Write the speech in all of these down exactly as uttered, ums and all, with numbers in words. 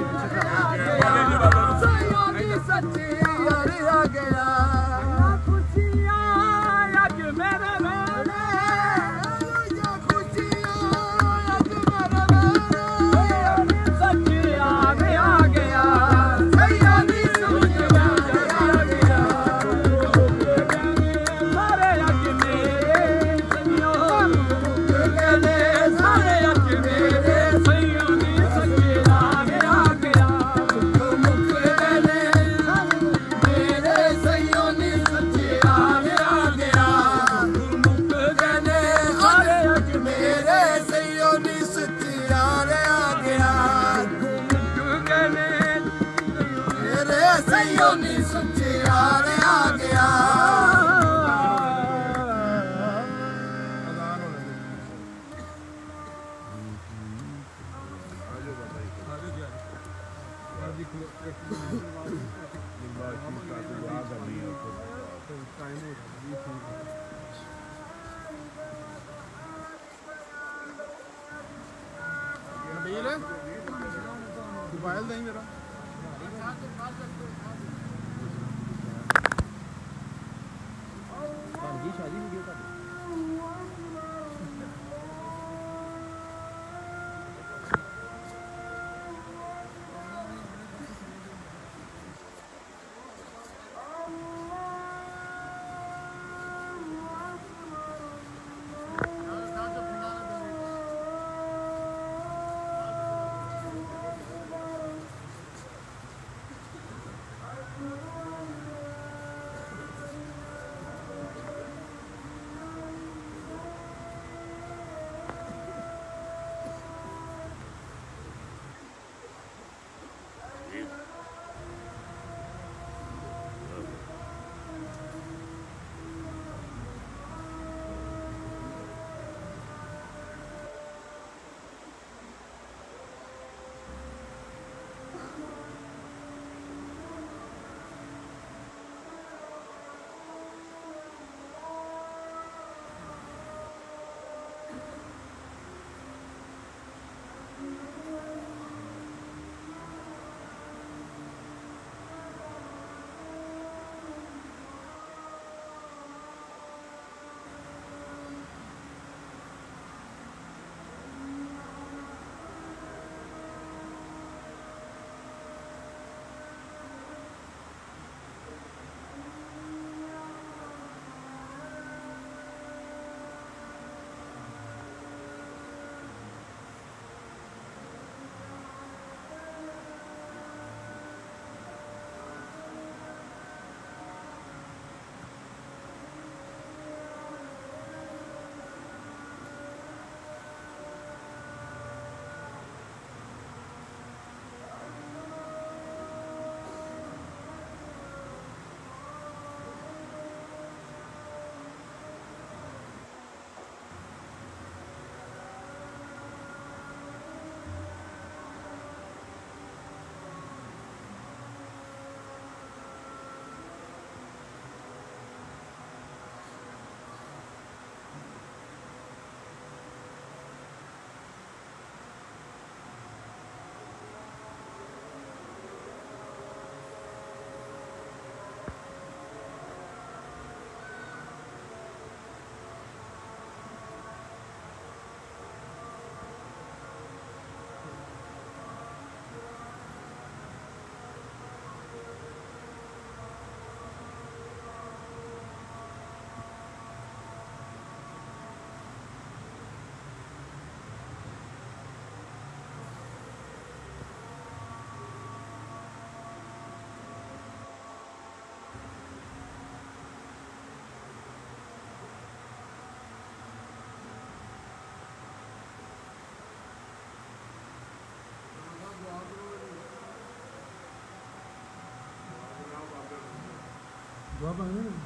दुआ मांगे ना,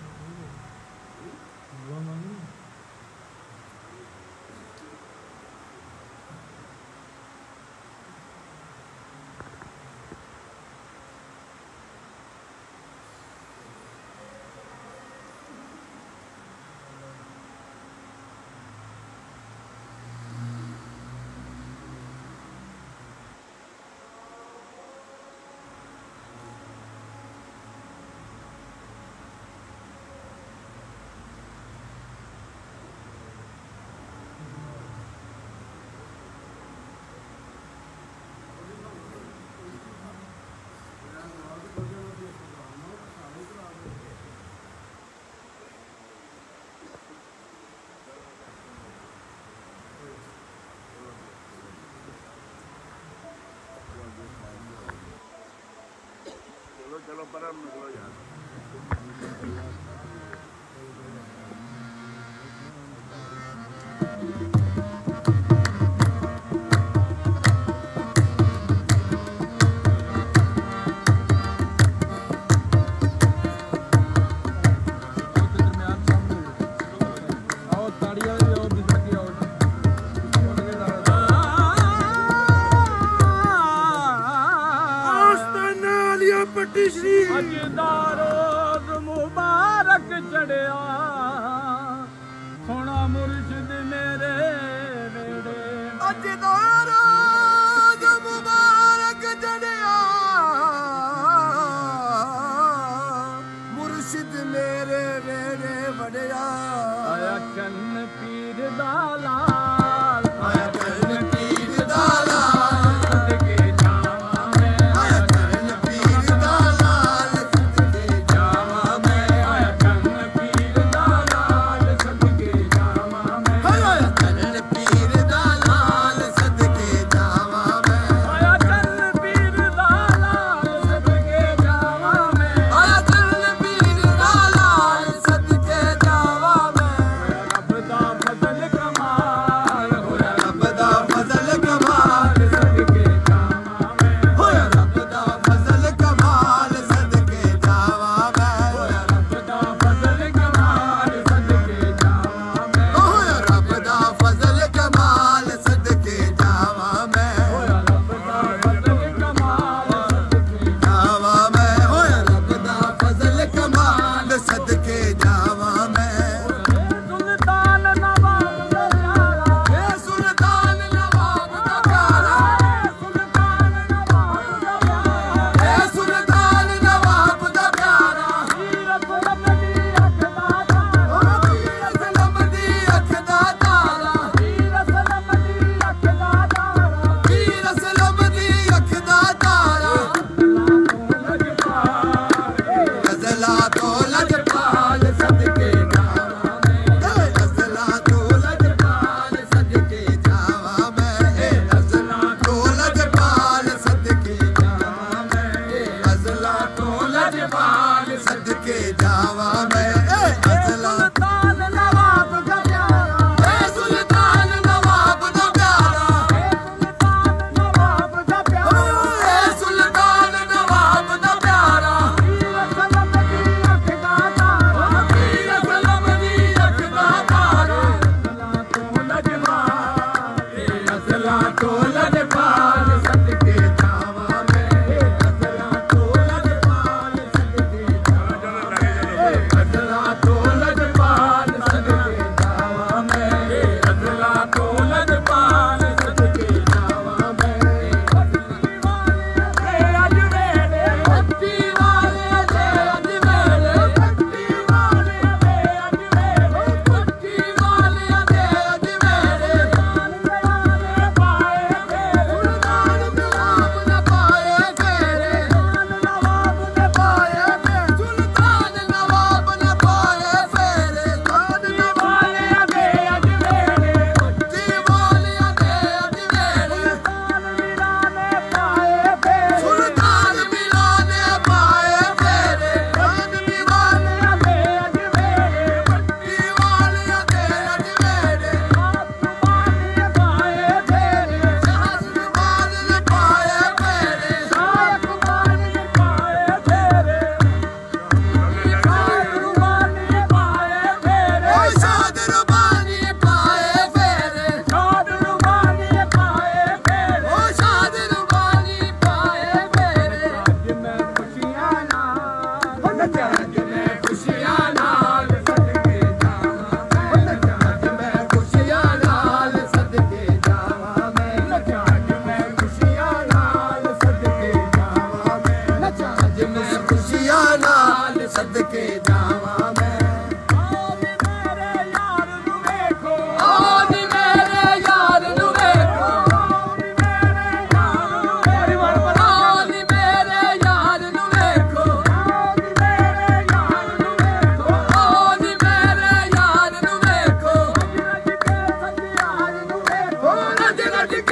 दुआ मांगे ना। चलो पर निकलो यार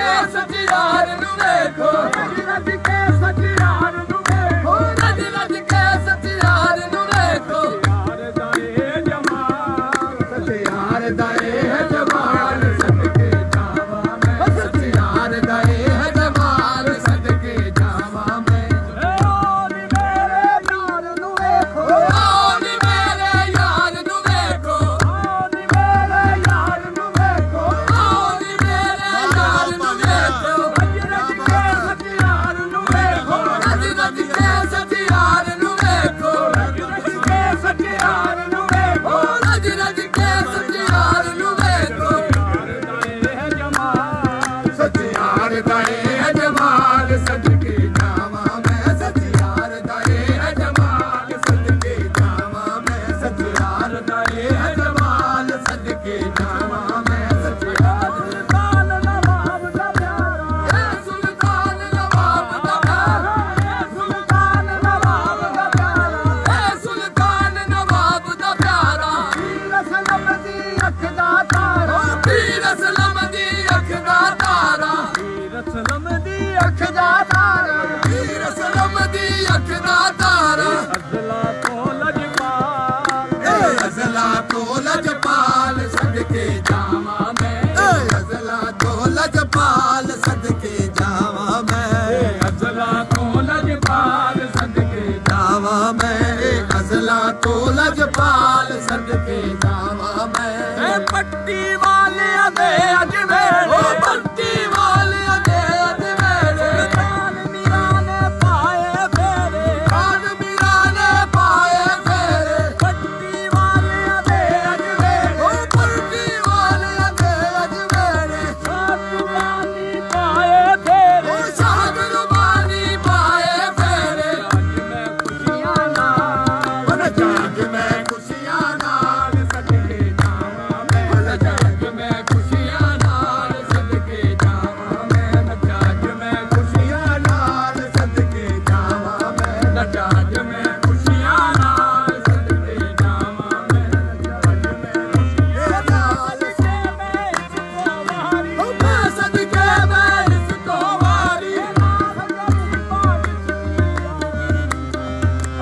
सचियार नु देखो रज रज के सचियार नु देखो रज रज के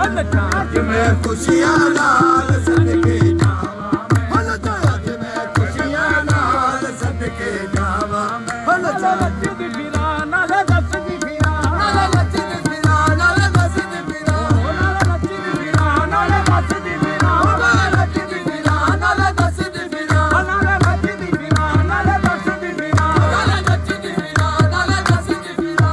ਅੱਜ ਮੈਂ ਖੁਸ਼ੀਆਂ ਨਾਲ ਸਦਕੇ ਜਾਵਾਂ ਮੈਂ ਅੱਜ ਮੈਂ ਖੁਸ਼ੀਆਂ ਨਾਲ ਸਦਕੇ ਜਾਵਾਂ ਹਲ ਚੱਲਦੀ ਫਿਰਾਂ ਨਾਲ ਦੱਸਦੀ ਫਿਰਾਂ ਨਾਲ ਨੱਚਦੀ ਫਿਰਾਂ ਨਾਲ ਦੱਸਦੀ ਫਿਰਾਂ ਨਾਲ ਨੱਚਦੀ ਫਿਰਾਂ ਨਾਲ ਦੱਸਦੀ ਫਿਰਾਂ ਨਾਲ ਨੱਚਦੀ ਫਿਰਾਂ ਨਾਲ ਦੱਸਦੀ ਫਿਰਾਂ ਨਾਲ ਨੱਚਦੀ ਫਿਰਾਂ ਨਾਲ ਦੱਸਦੀ ਫਿਰਾਂ ਨਾਲ ਨੱਚਦੀ ਫਿਰਾਂ ਨਾਲ ਦੱਸਦੀ ਫਿਰਾਂ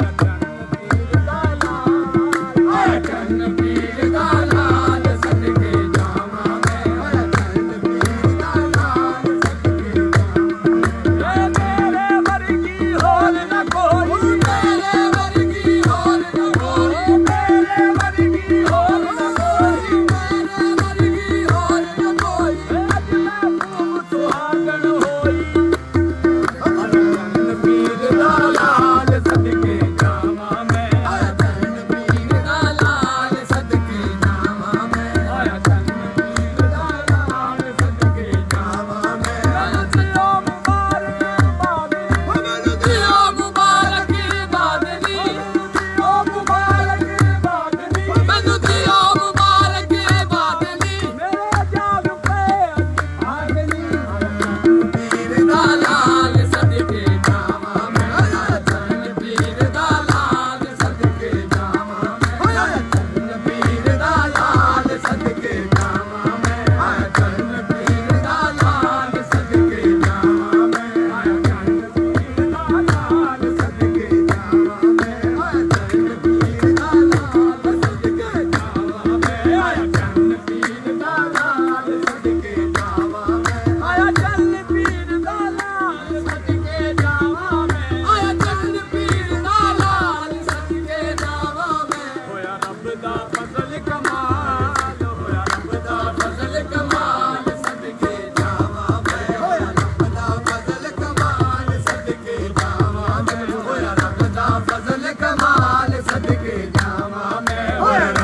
ਆਇਆ ਚੰਨ ਪੀਰ ਦਾ ਲਾਲ ਸਦਕੇ ਜਾਵਾਂ ਮੈਂ ਆਇਆ ਚੰਨ ਪੀਰ ਦਾ ਲਾਲ ਸਦਕੇ ਜਾਵਾਂ ਮੇਰੇ ਵਰਗੀ ਹੋਰ ਨਾ ਕੋਈ ਮੇਰੇ ਵਰਗੀ ਹੋਰ ਨਾ ਕੋਈ ਮੇਰੇ ਵਰਗੀ ਹੋਰ ਨਾ ਕੋਈ ਮੇਰੇ ਵਰਗੀ ਹੋਰ ਨਾ ਕੋਈ ਅੱਜ ਮੈਂ ਖੂਬ ਸੁਹਾਗਣ ਹੋਈ ਚੰਨ ਪੀਰ ਦਾ ਲਾਲ ਸਦਕੇ ਜਾਵਾਂ ਮੈਂ ਆਇਆ ਚੰਨ ਪੀਰ ਦਾ ਲਾਲ ਸਦਕੇ ਜਾਵਾਂ ਮੈਂ ਆਇਆ ਚੰਨ ਪੀਰ ਦਾ ਲਾਲ ਸਦਕੇ ਜਾਵਾਂ ਮੈਂ ਦਿਓ ਮੁਬਾਰਕ ਬਾਦਲੀ ਦਿਓ ਮੁਬਾਰਕ ਬਾਦਲੀ ਦਿਓ ਮੁਬਾਰਕ ਬਾਦਲੀ ਮੈਨੂੰ ਦਿਓ ਮੁਬਾਰਕ ਬਾਦਲੀ ਮੇਰੇ ਜਾਗ ਪਏ ਆਗਲੀ ਪੀਰ ਦਾ ਲਾਲ ਸਦਕੇ ਜਾਵਾਂ ਮੈਂ ਆਇਆ ਚੰਨ ਪੀਰ ਦਾ ਲਾਲ ਸਦਕੇ ਜਾਵਾਂ ਮੈਂ ਆਇਆ ਚੰਨ ਪੀਰ ਦਾ ਲਾਲ ਸਦਕੇ ਜਾਵਾਂ ਮੈਂ ਆਇਆ ਚੰਨ ਪੀਰ ਦਾ ਲਾਲ ਸਦਕੇ ਜਾਵਾਂ ਮੈਂ ਆਇਆ ਚੰਨ ਪੀਰ ਦਾ ਲਾਲ ਸਦਕੇ ਜਾਵਾਂ ਮੈਂ ਆਇਆ ਚੰਨ ਪੀਰ ਦਾ ਲਾਲ ਸਦਕੇ ਜਾਵਾਂ ਮੈਂ ਆਇਆ ਚੰਨ ਪੀਰ ਦਾ ਲਾਲ ਸਦਕੇ ਜਾਵਾਂ ਮੈਂ ਆਇਆ ਚੰਨ ਪੀਰ ਦਾ ਲਾਲ ਸਦਕੇ ਜਾਵਾਂ ਮੈਂ ਆਇਆ ਚੰਨ ਪੀਰ ਦਾ ਲਾਲ ਸਦਕੇ ਜਾਵਾਂ ਮੈਂ ਹੋਇਆ ਰੱਬ ਦਾ ਫਜ਼ਲ ਕਮਾਲ ਹੋਇਆ ਰੱਬ ਦਾ ਫਜ਼ਲ ਕਮਾਲ ਸਦਕੇ ਜਾਵਾਂ ਮੈਂ ਹੋਇਆ ਰੱਬ ਦਾ ਫਜ਼ਲ ਕਮਾਲ ਸਦਕੇ ਜਾਵਾਂ ਮੈਂ ਹੋਇਆ ਰੱਬ ਦਾ ਫਜ਼ਲ ਕਮਾਲ ਸਦਕੇ ਜਾਵਾਂ ਮੈਂ ਹੋਇਆ